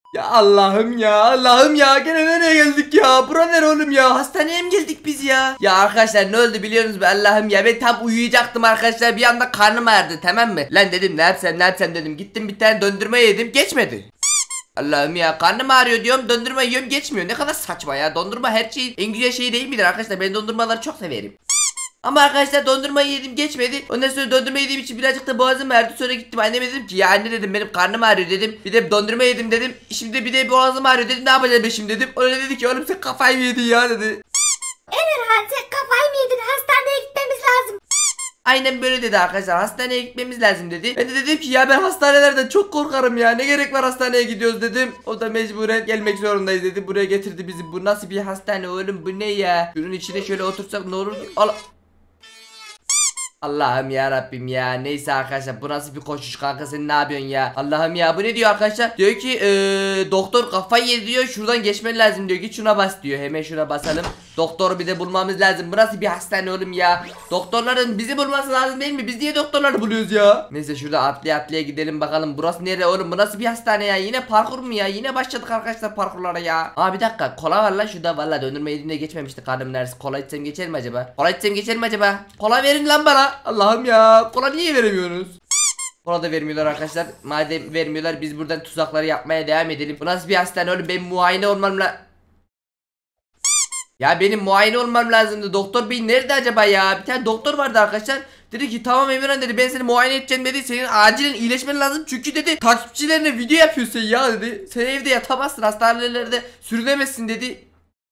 Ya Allah'ım ya, Allah'ım ya, gene nereye geldik ya? Bura nere oğlum ya? Hastaneye mi geldik biz ya? Ya arkadaşlar, ne oldu biliyorsunuz mu? Allah'ım ya, ben tam uyuyacaktım arkadaşlar, bir anda karnım ağrıdı, tamam mı? Lan dedim, ne yapsam dedim, gittim bir tane döndürme yedim, geçmedi. Allah'ım ya, karnım ağrıyor diyorum, dondurma yiyorum, geçmiyor. Ne kadar saçma ya, dondurma her şeyin en güzel şeyi değil midir arkadaşlar? Ben dondurmaları çok severim. Ama arkadaşlar, dondurma yedim, geçmedi. Ondan sonra dondurma yediğim için birazcık da boğazım ağrıdı. Sonra gittim anneme dedim ki, ya anne dedim, benim karnım ağrıyor dedim. Bir de dondurma yedim dedim. Şimdi bir de boğazım ağrıyor dedim, ne yapacağım ben şimdi dedim. Ona dedi ki, oğlum sen kafayı mı yedin ya dedi. Emirhan, sen kafayı mı yedin? Hastaneye gitmemiz lazım. Aynen böyle dedi arkadaşlar, hastaneye gitmemiz lazım dedi. Ben de dedim ki, ya ben hastanelerden çok korkarım ya, ne gerek var hastaneye gidiyoruz dedim. O da mecburen gelmek zorundayız dedi, buraya getirdi bizi. Bu nasıl bir hastane oğlum, bu ne ya? Şunun içine şöyle otursak ne olur ki? Allah'ım ya Rabbim ya. Neyse arkadaşlar, bu nasıl bir koşuş kanka, sen ne yapıyorsun ya? Allah'ım ya, bu ne diyor arkadaşlar? Diyor ki doktor kafayı yedi diyor, şuradan geçmen lazım diyor, git şuna bas diyor. Hemen şuna basalım. Doktoru bir de bulmamız lazım. Bu nasıl bir hastane oğlum ya? Doktorların bizi bulması lazım değil mi? Biz niye doktorları buluyoruz ya? Neyse, şurada atlaya gidelim bakalım. Burası nereye oğlum? Bu nasıl bir hastane ya? Yine parkur mu ya? Yine başladık arkadaşlar parkurlara ya. Aa, bir dakika, kola var lan şurada. Valla döndürme yediğimde geçmemişti karnım neresi. Kola içsem geçer mi acaba? Kola içsem geçer mi acaba? Kola verin lan bana. Allah'ım ya, kola niye veremiyorsunuz? Kola da vermiyorlar arkadaşlar. Madem vermiyorlar, biz buradan tuzakları yapmaya devam edelim. Bu nasıl bir hastane oğlum? Ben muayene olmam Ya benim muayene olmam lazımdı. Doktor bey nerede acaba ya? Bir tane doktor vardı arkadaşlar. Dedi ki, tamam Emirhan dedi, ben seni muayene edeceğim dedi. Senin acilen iyileşmen lazım. Çünkü dedi, takipçilerine video yapıyorsun ya dedi. Sen evde yatamazsın, hastanelerde sürünemezsin dedi.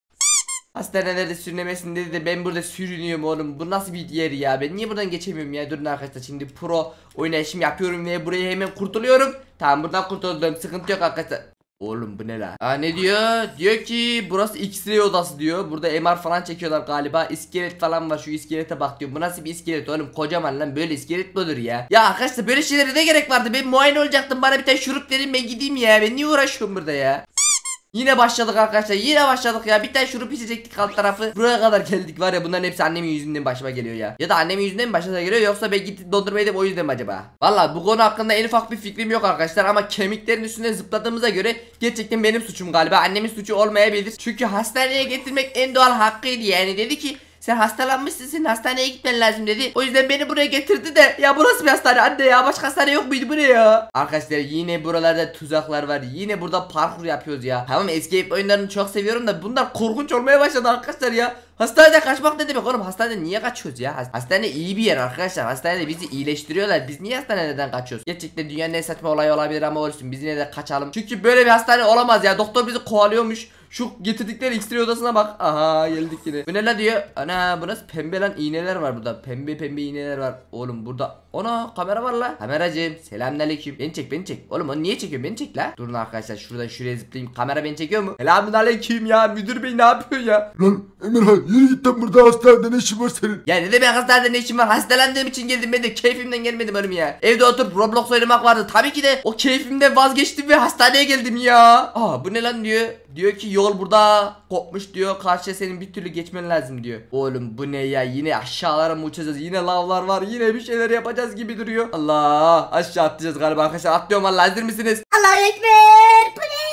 Hastanelerde sürünemezsin dedi de ben burada sürünüyorum oğlum. Bu nasıl bir yer ya? Ben niye buradan geçemiyorum ya? Durun arkadaşlar, şimdi pro oynayışım yapıyorum ve burayı hemen kurtuluyorum. Tamam, buradan kurtuldum, sıkıntı yok arkadaşlar. Oğlum bu ne la? Aa, ne diyor? Diyor ki burası X-ray odası diyor. Burada MR falan çekiyorlar galiba. İskelet falan var, şu iskelete bak diyor. Bu nasıl bir iskelet oğlum? Kocaman lan, böyle iskelet mi olur ya? Ya arkadaşlar, böyle şeylere ne gerek vardı? Ben muayene olacaktım, bana bir tane şurup verin, ben gideyim ya. Ben niye uğraşıyorum burada ya? Yine başladık arkadaşlar, yine başladık ya. Bir tane şurup içecektik alt tarafı. Buraya kadar geldik var ya, bunların hepsi annemin yüzünden başıma geliyor ya. Ya da annemin yüzünden mi başıma geliyor, yoksa ben gittim dondurma yedim o yüzden mi acaba? Valla bu konu hakkında en ufak bir fikrim yok arkadaşlar. Ama kemiklerin üstüne zıpladığımıza göre gerçekten benim suçum galiba. Annemin suçu olmayabilir. Çünkü hastaneye getirmek en doğal hakkıydı yani. Dedi ki, sen hastalanmışsın, senin hastaneye gitmen lazım dedi. O yüzden beni buraya getirdi de. Ya burası bir hastane anne ya, başka hastane yok muydu, bu ne ya? Arkadaşlar, yine buralarda tuzaklar var. Yine burada parkur yapıyoruz ya. Tamam, escape oyunlarını çok seviyorum da bunlar korkunç olmaya başladı arkadaşlar ya. Hastanede kaçmak ne demek oğlum? Hastanede niye kaçıyoruz ya? Hastane iyi bir yer arkadaşlar. Hastanede bizi iyileştiriyorlar. Biz niye hastaneden kaçıyoruz? Gerçekten dünyanın en saçma olayı olabilir ama olsun, biz yine de kaçalım. Çünkü böyle bir hastane olamaz ya. Doktor bizi kovalıyormuş. Şu getirdikleri X-ray odasına bak. Aha, geldik yine. Bu ne la diyor? Ana, bu nasıl pembe lan, iğneler var burada. Pembe iğneler var. Oğlum burada. Ona kamera var la. Kameracığım, selamünaleyküm. Beni çek. Oğlum onu niye çekiyorsun? Beni çek la. Durun arkadaşlar, şuradan şuraya zıplayayım. Kamera beni çekiyor mu? Selamünaleyküm ya. Müdür bey ne yapıyor ya? Lan Emirhan, yürü git lan, burada hastanede ne işin var senin? Ya ne demek hastanede ne işim var? Hastalandığım için geldim, ben de keyfimden gelmedim oğlum ya. Evde oturup Roblox oynamak vardı. Tabii ki de o keyfimden vazgeçtim ve hastaneye geldim ya. Aa, bu ne lan diyor. Diyor ki, yol burada kopmuş diyor. Karşıya senin bir türlü geçmen lazım diyor. Oğlum bu ne ya? Yine aşağılara mı uçacağız? Yine lavlar var. Yine bir şeyler yapacağız gibi duruyor. Allah, aşağı atlayacağız galiba arkadaşlar. Atlıyorum vallahi, hazır mısınız? Allahu Ekber. Bu ne?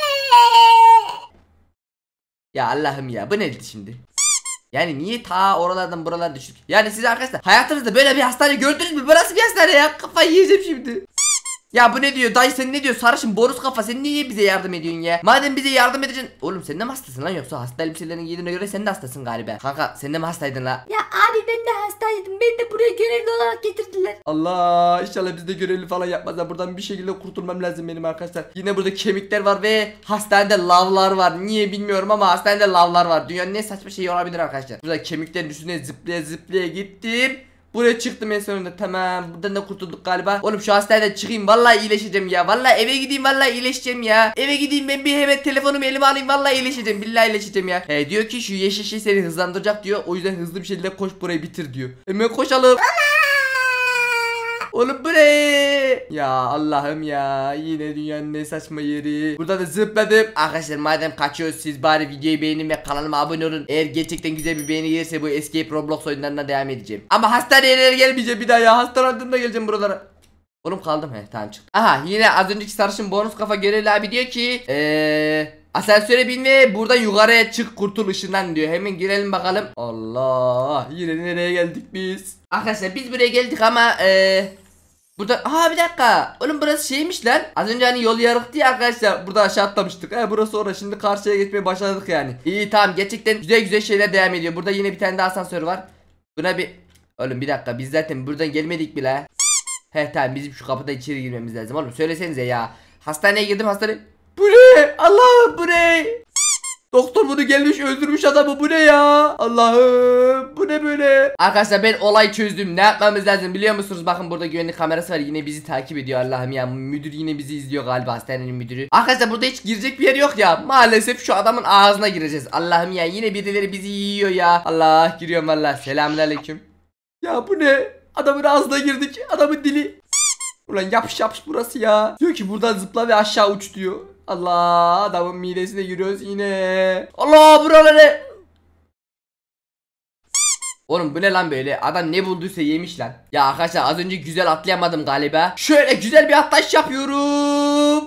Ya Allah'ım ya, bu neydi şimdi? Yani niye ta oralardan buralara düştük? Yani siz arkadaşlar hayatınızda böyle bir hastane gördünüz mü? Bu nasıl bir hastane ya? Kafayı yiyeceğim şimdi. Ya bu ne diyor? Dayı sen ne diyor? Sarışın bonus kafa, sen niye bize yardım ediyorsun ya? Madem bize yardım edeceksin. Oğlum sen de mi hastasın lan, yoksa hasta elbiselerini giydiğine göre sen de hastasın galiba. Kanka sen de mi hastaydın la? Ya abi, ben de hastaydım. Beni de buraya görevli olarak getirdiler. Allah, inşallah biz de görevli falan yapmazlar. Buradan bir şekilde kurtulmam lazım benim arkadaşlar. Yine burada kemikler var ve hastanede lavlar var. Niye bilmiyorum ama hastanede lavlar var. Dünyanın en saçma şeyi olabilir arkadaşlar. Burada kemiklerin üstüne zıplaya gittim. Buraya çıktım en sonunda, tamam, buradan da kurtulduk galiba. Oğlum şu hastaneden çıkayım, vallahi iyileşeceğim ya. Vallahi eve gideyim, vallahi iyileşeceğim ya. Eve gideyim ben, bir hemen telefonumu elime alayım, vallahi iyileşeceğim, billahi iyileşeceğim ya. Diyor ki şu yeşil şey seni hızlandıracak diyor. O yüzden hızlı bir şekilde koş, burayı bitir diyor. Hemen koşalım. Oğlum bu ne? Ya Allah'ım ya, yine dünyanın en saçma yeri. Burada da zıpladım. Arkadaşlar madem kaçıyoruz, siz bari videoyu beğenin ve kanalıma abone olun. Eğer gerçekten güzel bir beğeni gelirse bu Escape Roblox oyunlarına devam edeceğim. Ama hastaneye gelmeyeceğim bir daha ya. Hastalandığımda geleceğim buralara. Oğlum kaldım tamam çıktı. Aha yine az önceki sarışın bonus kafa görevli abi diyor ki asansöre bin ve buradan yukarıya çık kurtul ışından diyor. Hemen girelim bakalım. Allah yine nereye geldik biz? Arkadaşlar biz buraya geldik ama burada bir dakika. Oğlum burası şeymiş lan. Az önce hani yol yarıktı ya arkadaşlar. Burada aşağı atlamıştık. Burası orası. Şimdi karşıya geçmeye başladık yani. İyi tamam gerçekten güzel şeyler devam ediyor. Burada yine bir tane daha asansör var. Buna bir oğlum bir dakika biz zaten buradan gelmedik bile. Tamam bizim şu kapıda içeri girmemiz lazım. Oğlum söylesenize ya. Hastaneye girdim hastane. Bu ne? Allah'ım bu ne? Doktor bunu gelmiş öldürmüş adamı, bu ne ya? Allah'ım bu ne böyle? Arkadaşlar ben olayı çözdüm. Ne yapmamız lazım biliyor musunuz? Bakın burada güvenlik kamerası var, yine bizi takip ediyor. Allah'ım ya, müdür yine bizi izliyor galiba, hastanenin müdürü. Arkadaşlar burada hiç girecek bir yer yok ya. Maalesef şu adamın ağzına gireceğiz. Allah'ım ya, yine birileri bizi yiyor ya. Allah, giriyorum valla. Selamünaleyküm. Ya bu ne? Adamın ağzına girdik. Adamın dili. Ulan yapış burası ya. Diyor ki buradan zıpla ve aşağı uç diyor. Allah, adamın midesine giriyoruz yine. Allah, buraları. Oğlum bu ne lan böyle? Adam ne bulduysa yemiş lan. Ya arkadaşlar az önce güzel atlayamadım galiba. Şöyle güzel bir atlayış yapıyorum.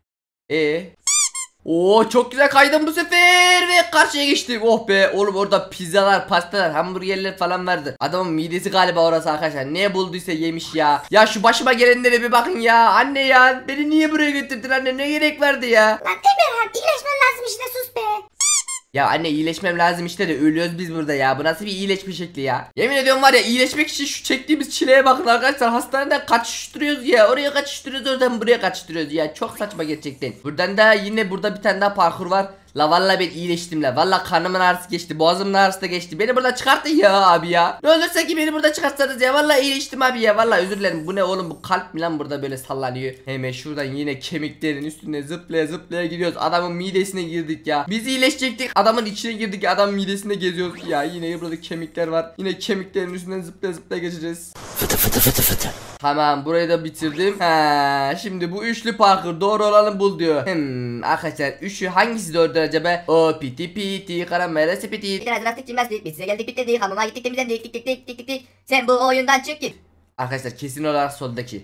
Oo çok güzel kaydım bu sefer ve karşıya geçtim. Oh be oğlum, orada pizzalar, pastalar, hamburgerler falan vardı. Adamın midesi galiba orası arkadaşlar. Ne bulduysa yemiş ya. Ya şu başıma gelenlere bir bakın ya. Anne ya, beni niye buraya götürdün anne, ne gerek vardı ya? Lan Emirhan, iyileşmen lazım işte, sus be. Ya anne iyileşmem lazım işte de ölüyoruz biz burada ya. Bu nasıl bir iyileşme şekli ya? Yemin ediyorum var ya, iyileşmek için şu çektiğimiz çileye bakın arkadaşlar. Hastaneden kaçıştırıyoruz ya. Oraya kaçıştırıyoruz, oradan buraya kaçıştırıyoruz ya. Çok saçma gerçekten. Buradan da yine burada bir tane daha parkur var. La valla ben iyileştim la. Valla karnımın ağrısı geçti. Boğazımın ağrısı da geçti. Beni burada çıkartın ya abi ya. Ne olursa ki beni burada çıkartsanız ya. Valla iyileştim abi ya. Valla özür dilerim. Bu ne oğlum, bu kalp mi lan burada böyle sallanıyor. Hemen şuradan yine kemiklerin üstüne zıplaya gidiyoruz. Adamın midesine girdik ya. Biz iyileşecektik. Adamın içine girdik. Adamın midesinde geziyoruz ya. Yine burada kemikler var. Yine kemiklerin üstünden zıplaya geçeceğiz. Fıtı. Tamam, burayı da bitirdim. Şimdi bu üçlü parkur doğru olanı bul diyor. Arkadaşlar üçü hangisi doğrudur acaba? O piti karamela sepeti. Biraz bıraktık cimnastik, biz size geldik bitirdik, hamama gittik temizlendik, tik. Sen bu oyundan çık git. Arkadaşlar kesin olarak soldaki.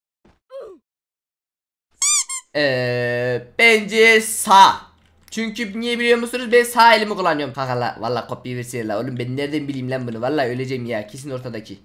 Bence sağ. Çünkü niye biliyor musunuz? Ben sağ elimi kullanıyorum. Kanka valla kopya versene la. Oğlum ben nereden bileyim lan bunu? Valla öleceğim ya. Kesin ortadaki.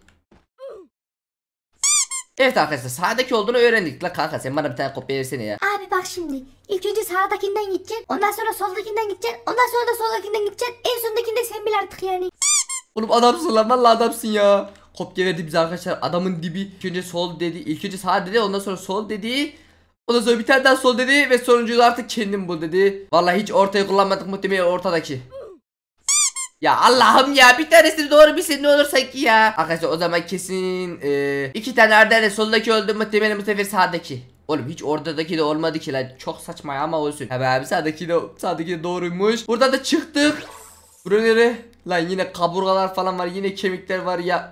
Evet arkadaşlar, sağdaki olduğunu öğrendik. La kanka sen bana bir tane kopya versene ya. Abi bak şimdi, ilk önce sağdakinden gideceksin, ondan sonra soldakinden gideceksin, ondan sonra da soldakinden gideceksin, en sondakinde sen bil artık yani. Oğlum adamsın lan, valla adamsın ya. Kopya verdi bize arkadaşlar, adamın dibi. İlk önce sol dedi, ilk önce sağ dedi, ondan sonra sol dedi. Ondan sonra bir tane daha sol dedi ve sonuncuyu artık kendim bul dedi. Vallahi hiç ortayı kullanmadık, muhtemelen ortadaki. Ya Allah'ım ya, bir tanesi doğru bilsin ne olur sanki ya. Arkadaşlar o zaman kesin iki tane arda soldaki oldu, muhtemelen bu sefer sağdaki. Oğlum hiç ortadaki de olmadı ki lan, çok saçma ya, ama olsun. Abi sağdaki de doğruymuş. Burada da çıktık. Buraları lan, yine kaburgalar falan var, yine kemikler var ya.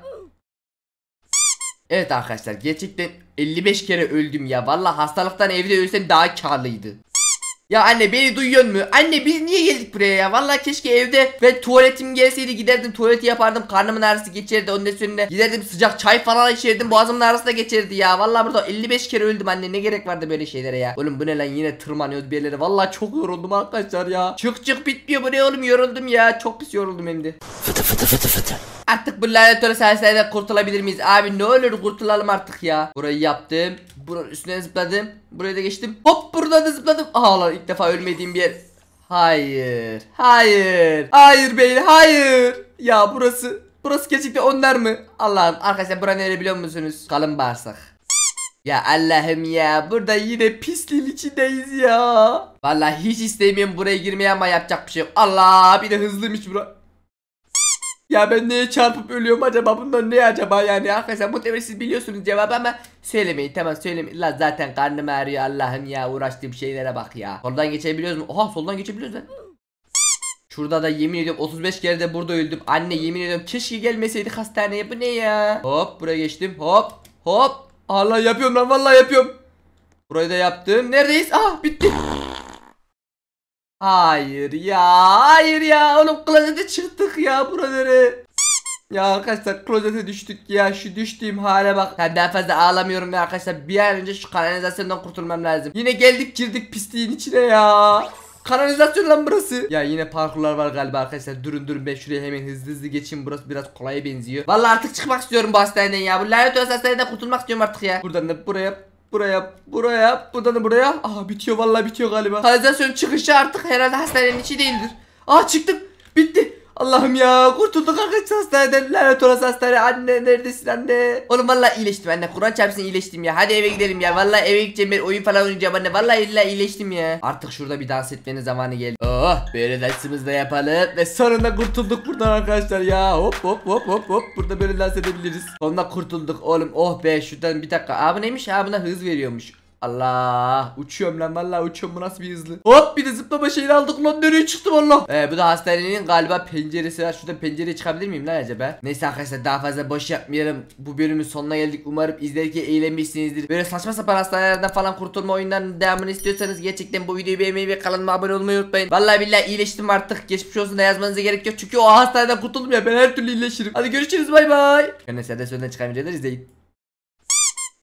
Evet arkadaşlar, gerçekten 55 kere öldüm ya. Vallahi hastalıktan evde ölsem daha karlıydı. Ya anne beni duyuyor mu? Anne biz niye geldik buraya ya? Vallahi keşke evde ve tuvaletim gelseydi, giderdim tuvaleti yapardım, karnımın ağrısı geçerdi, onun üstüne giderdim sıcak çay falan içerdim, boğazımın ağrısı da geçerdi ya. Vallahi burada 55 kere öldüm anne, ne gerek vardı böyle şeylere ya. Oğlum bu ne lan, yine tırmanıyoruz bir yerlere. Vallahi çok yoruldum arkadaşlar ya. Çık bitmiyor bu ne oğlum, yoruldum ya. Çok pis yoruldum hem de. Fıtı. Artık bu lanet olası hastaneden kurtulabilir miyiz? Abi ne olur kurtulalım artık ya. Burayı yaptım. Buranın üstüne zıpladım. Buraya da geçtim. Hop, buradan da zıpladım. Aha lan, ilk defa ölmediğim bir yer. Hayır beyler, hayır. Ya burası gerçekten onlar mı? Allah'ım arkadaşlar, bura nere biliyor musunuz? Kalın bağırsak. Ya Allah'ım ya, burada yine pisliğin içindeyiz ya. Vallahi hiç istemiyorum buraya girmeye ama yapacak bir şey yok. Allah, bir de hızlıymış bura. Ya ben neye çarpıp ölüyorum acaba, bundan ne acaba yani arkadaşlar, muhtemelen siz biliyorsunuz cevabı ama söylemeyin, tamam söylemeyin. La zaten karnım ağrıyor, Allah'ım ya, uğraştığım şeylere bak ya. Soldan geçebiliyoruz mu? Oha, soldan geçebiliyoruz lan. Şurada da yemin ediyorum 35 kere de burada öldüm. Anne yemin ediyorum keşke gelmeseydik hastaneye, bu ne ya. Hop, buraya geçtim, hop. Allah, yapıyorum lan, vallahi yapıyorum. Burayı da yaptım, neredeyiz? Bitti. Hayır ya oğlum, klozete çıktık ya buraları. Ya arkadaşlar klozete düştük ya, şu düştüğüm hale bak. Ben daha fazla ağlamıyorum ya arkadaşlar, bir an önce şu kanalizasyondan kurtulmam lazım. Yine geldik girdik pisliğin içine ya. Kanalizasyon lan burası. Ya yine parkurlar var galiba arkadaşlar. Durun ben şuraya hemen hızlı geçeyim. Burası biraz kolaya benziyor. Vallahi artık çıkmak istiyorum bu hastaneden ya. Bu lanet olası hastaneden kurtulmak istiyorum artık ya. Buradan da buraya, buradan da buraya. Aha bitiyor, vallahi bitiyor galiba. Kanalizasyon çıkışı artık herhalde hastanenin içi değildir. Aa çıktım. Bitti. Allah'ım ya, kurtulduk arkadaşlar hastaneden. Lanet olası hastane. Anne neredesin anne? Oğlum vallahi iyileştim anne. Kur'an çarpsın iyileştim ya. Hadi eve gidelim ya. Vallahi eve gideceğim, ben oyun falan oynayacağım anne. Vallahi illa iyileştim ya. Artık şurada bir dans etmenin zamanı geldi. Oh, böyle dansımızı da yapalım ve sonunda kurtulduk buradan arkadaşlar ya. Hop. Burada böyle dans edebiliriz. Sonunda kurtulduk oğlum. Oh be, şuradan bir dakika. Aa bu neymiş? Aa buna hız veriyormuş. Allah, uçuyorum lan, vallahi uçuyorum, bu nasıl bir hızlı. Hop, bir de zıplama şeyini aldık lan, nereye çıktım Allah. Bu da hastanenin galiba penceresi var. Şuradan pencereye çıkabilir miyim lan acaba? Neyse arkadaşlar, daha fazla boş yapmayalım. Bu bölümün sonuna geldik. Umarım izlerken eğlenmişsinizdir. Böyle saçma sapan hastanelerden falan kurtulma oyunlarının devamını istiyorsanız gerçekten bu videoyu beğenmeyi ve kanalıma abone olmayı unutmayın. Vallahi billahi iyileştim artık. Geçmiş olsun da yazmanıza gerek yok. Çünkü o hastaneden kurtuldum ya, ben her türlü iyileşirim. Hadi görüşürüz, bay bay. Neyse de sonuna çıkan videoları izleyin.